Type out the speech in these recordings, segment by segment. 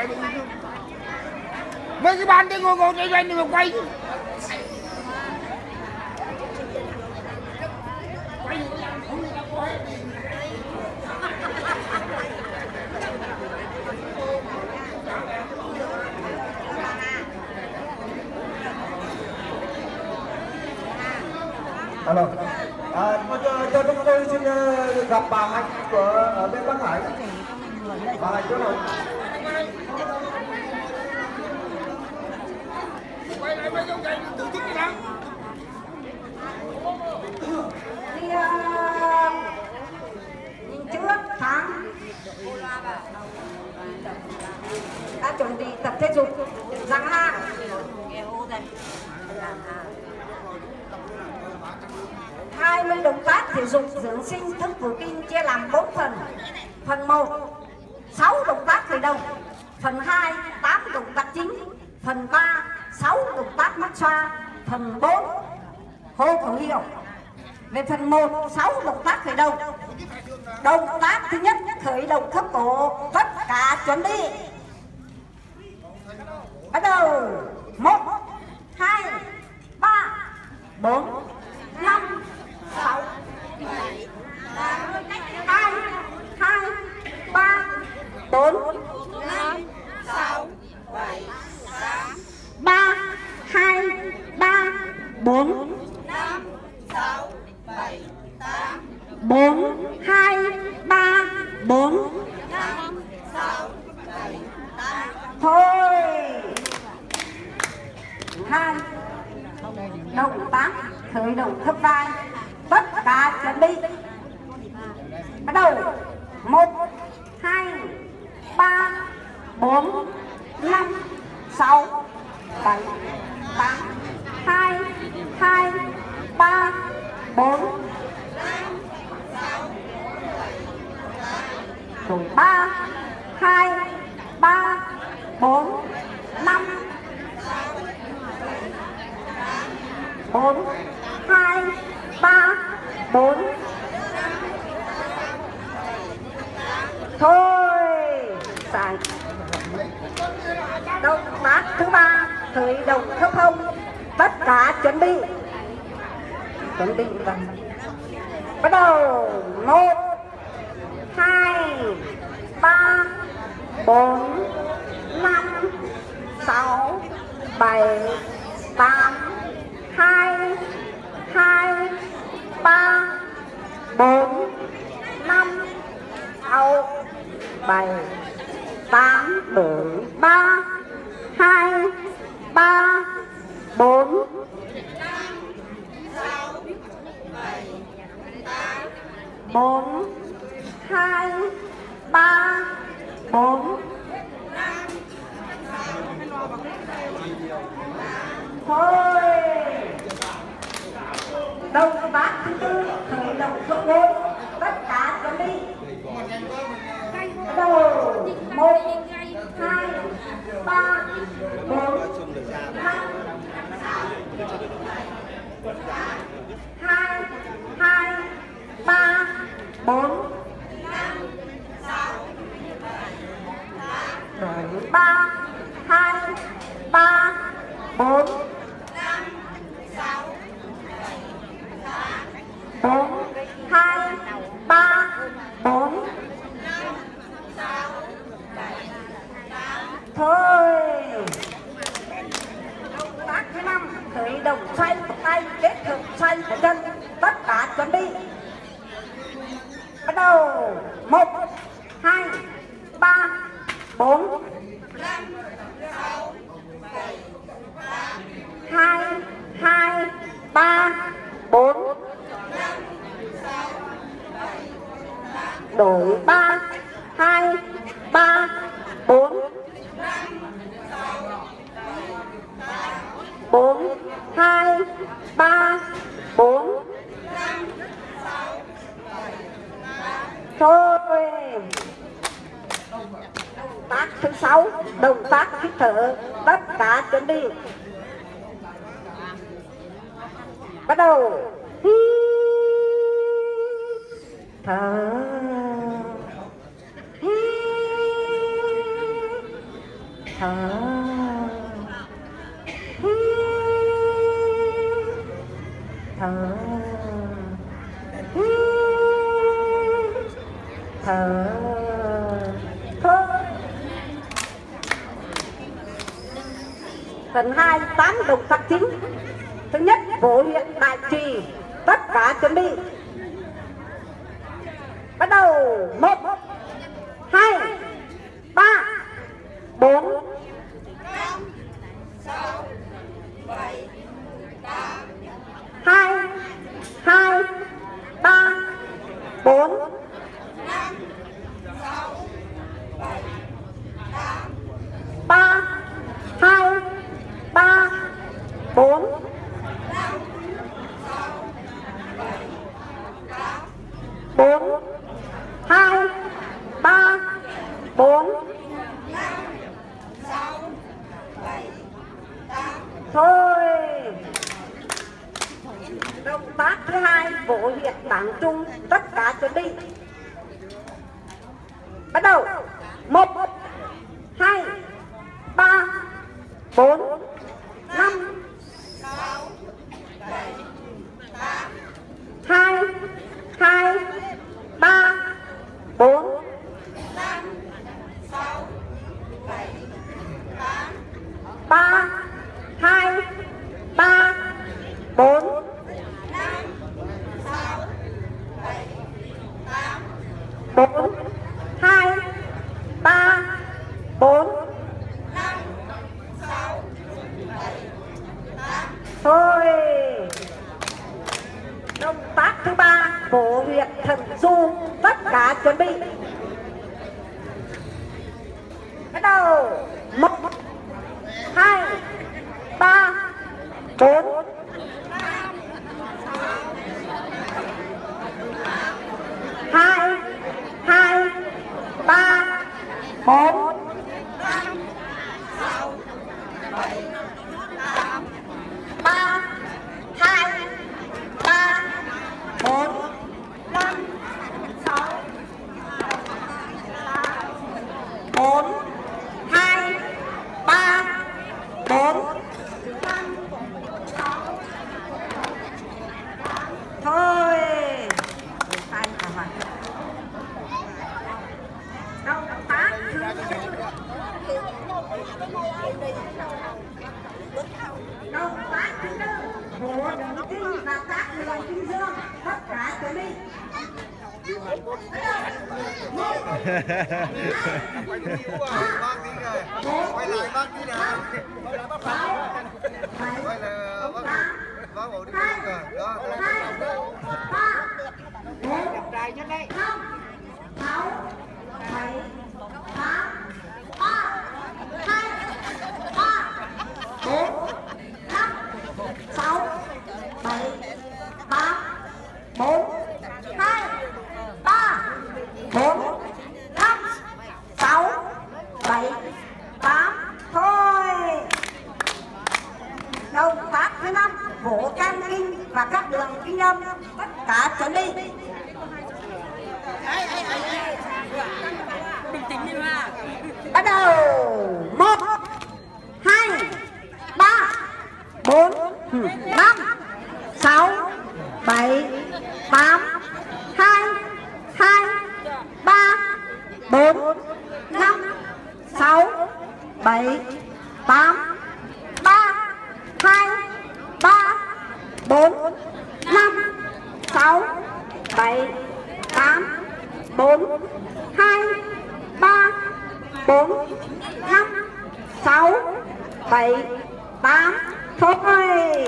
quay mấy cái bàn đi ngồi ngồi quay đi mà quay alo cho chúng tôi xin gặp bà Hạnh ở bên Bắc Hải. Bà Hạnh chỗ nào? quay lại mấy cái tự thích gì đâu nhìn trước tháng đã chuẩn bị tập thể dục giang hàng 20 động tác thể dục dưỡng sinh thức phủ kinh chia làm 4 phần. Phần 1 6 động tác khởi động, phần 2 8 động tác chính, phần 3 6 động tác mát xoa, phần 4 hô khẩu hiệu. Về phần 1 6 động tác khởi động. Động tác thứ nhất khởi động khớp cổ, tất cả chuẩn bị. Bắt đầu 1 2 3 4 5 6 7 8 2 2 3 4 5 6 7 8 3 2 3 4 5 6 7 8 4 2 3 4 5 6 7 8 thôi. 2 động tác khởi động khớp vai, tất cả chuẩn bị. Bắt đầu 1 2 3 4 5 6 7 8 2 2 3 4 rồi 3 2 3 4 5 4 2 3 4 thôi. Sai. Động tác thứ 3 khởi động khớp hông, tất cả chuẩn bị. Chuẩn bị vào. Bắt đầu 1 2 3 4 5 6 7 8 2 2 3 4 5 6 7 8 4 3 2 3 4 4 2 3 4 thôi. Động tác thứ 4 khởi động khớp gối, tất cả chuẩn bị. Bắt đầu 1 2 3 4 5 2 2 3 4 rồi 3 2 3 4 4 2 3 4 thôi. Động tác thứ 5 khởi động xoay của tay kết hợp xoay của chân, tất cả chuẩn bị. Bắt đầu 1 2 3 4 2 2 3 4 đổi 3 2 3 4 4 2 3 4 thôi. Động tác thứ 6 động tác hít thở, tất cả chuẩn bị. Bắt đầu hít thở, hít thở thở thở thôi. Phần 2 8 động tác chính. Thứ nhất, vỗ huyện đại trì, tất cả chuẩn bị. Bắt đầu. 1 2 3 4 2 2 3 4 3 2 3 4 4 2 3 4 thôi. Động tác thứ hai, vỗ huyệt bảng trung, tất cả chuẩn bị. Bắt đầu. 1 2 3 4 5 2 2 3 4 3 2 3 4 4 2 3 4 thôi. Động tác thứ ba, vỗ huyệt thần du, tất cả chuẩn bị. Bắt đầu. 1 2 3 4 2 2 3 4 3 2 3 4 5 6 4 2 3 4 5 6 thôi. Tay cả mặt. Động tác thứ động tác thứ tư, vỗ động kinh và các đường kinh dương, tất cả chuẩn bị. Quay lại bác tí nào. Quay lại bác bộ đi rồi. Đó. 5 6 7 8 3 2 3 4 5 6 7 8 4 2 3 4 5 6 7 8 thôi. Động tác thứ 5, vỗ can kinh và các đường kinh âm, tất cả chuẩn bị. Bình tĩnh đi mà. Bắt đầu. 1 2 3 4 5 6 7 8 2 2 3 4 5 6 7 8 3 2 3 4 5 6 7 8 4 2 3 4 5 6 7 8 thôi.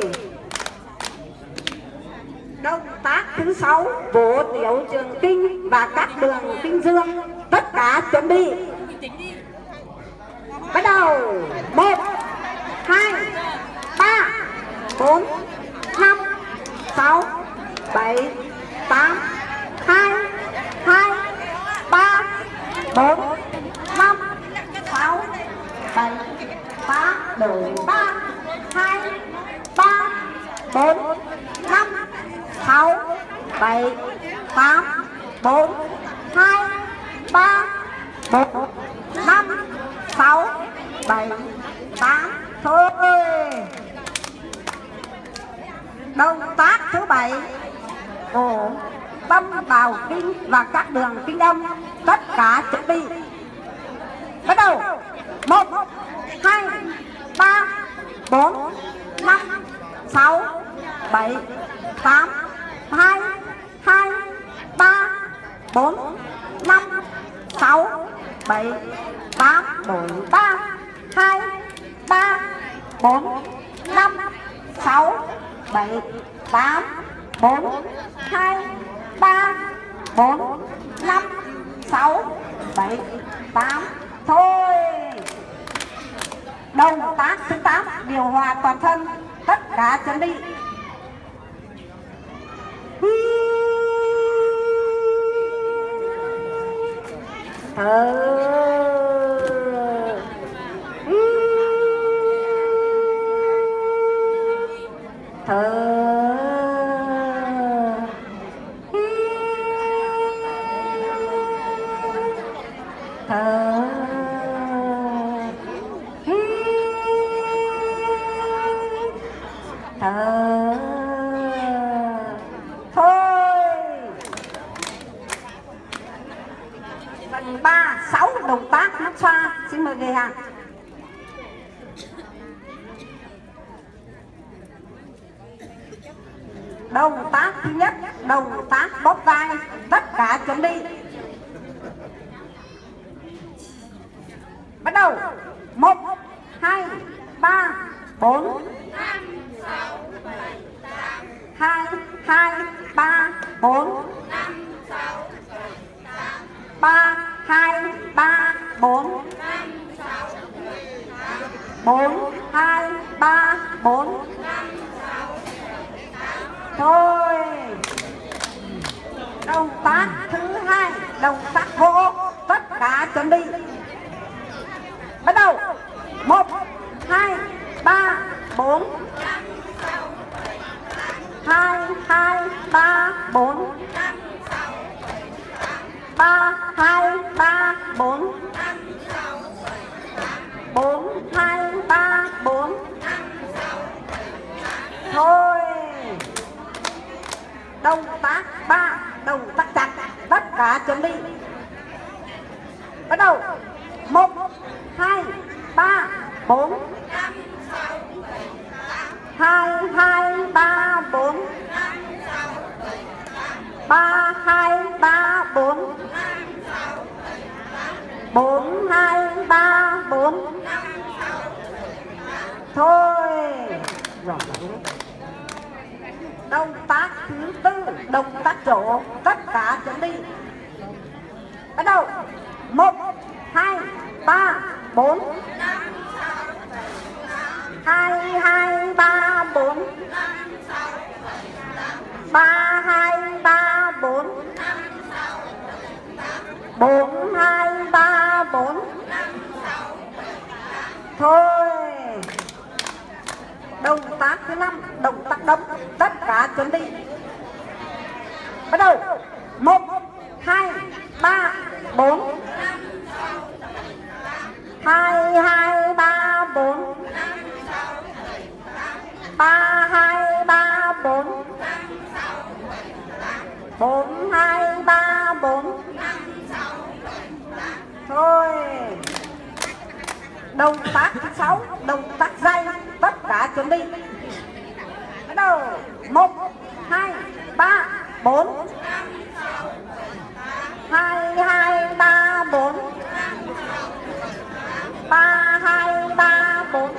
Động tác thứ 6, vỗ tiểu trường kinh và các đường kinh dương, tất cả chuẩn bị. Bắt đầu. 1 2 3 4 5 6 7 8 2 2 3 4 5 6 7 8 đổi 3 2 3 4 5 6 7 8 4 2 3 4 5 6 7, 8. Thôi. Động tác thứ 7. Cổ tâm vào kinh và các đường kinh âm. Tất cả chuẩn bị. Bắt đầu. 1, 2, 3, 4, 5, 6, 7, 8, 2, 3, 4, 5, 6, 7, 8, đổi 3, 2, 3, 4, 5, 6, 7, 8, 4, 2, 3, 4, 5, 6, 7, 8. Thôi. Động tác thứ 8. Điều hòa toàn thân. Tất cả chuẩn bị. Phần 3, 6 động tác hát xoa. Xin mời người hàng. Động tác thứ nhất, động tác bóp vai. Tất cả chuẩn bị. Bắt đầu. 1, 2, 3, 4, 2, 3, 4, 3, 2, 3, 4, 4, 2, 3, 4. Thôi. Động tác thứ 2, động tác vỗ. Tất cả chuẩn bị. Bắt đầu. 1, 2, 3, 4, 2, 3, 4, 3, 2, 3, 4, 4, 2, 3, 4. Thôi. Động tác 3, động tác chặt. Tất cả chuẩn bị. Bắt đầu. 1, 2, 3, 4, 2, 3, 4, 3, 2, 3, 4, 4, 2, 3, 4. Thôi. Động tác thứ 4, động tác trổ. Tất cả chuẩn bị. Bắt đầu. 1, 2, 3, 4, 2, 3, 4, 3, 2, 3, 4, 4, 2, 3, 4. Thôi. Động tác thứ 5, động tác đấm. Tất cả chuẩn bị. Bắt đầu. 1, 2, 3, 4, 2, 3, 4, 3, 2, 3, 4, 4, 2, 3, 4. Thôi. Động tác thứ 6, động tác dây. Tất cả chuẩn bị. Bắt đầu. 1, 2, 3, 4, 2, 3, 4, 3, 2, 3, 4,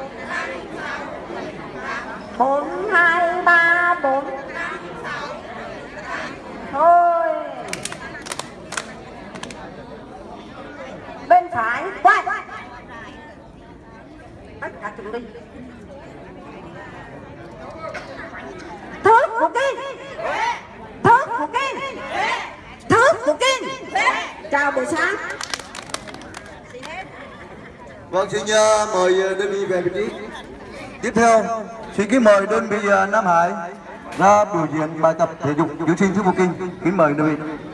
4, 2, 3, 4. Thôi. Bên phải quay. Tất cả chuẩn bị. Thước của Kim. Thước của Kim. Thước của Kim. Chào buổi sáng. Vâng, xin mời đơn vị về vị trí. Tiếp theo, xin kính mời đơn vị Nam Hải ra biểu diễn bài tập thể dục dưỡng sinh thước của Kinh. Kính mời đơn vị.